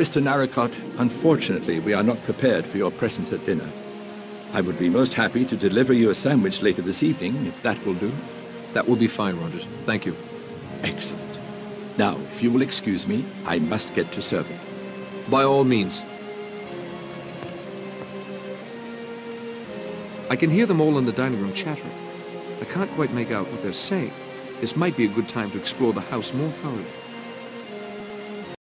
Mr. Narracott, unfortunately, we are not prepared for your presence at dinner. I would be most happy to deliver you a sandwich later this evening, if that will do. That will be fine, Rogers. Thank you. Excellent. Now, if you will excuse me, I must get to serving. By all means. I can hear them all in the dining room chattering. I can't quite make out what they're saying. This might be a good time to explore the house more thoroughly.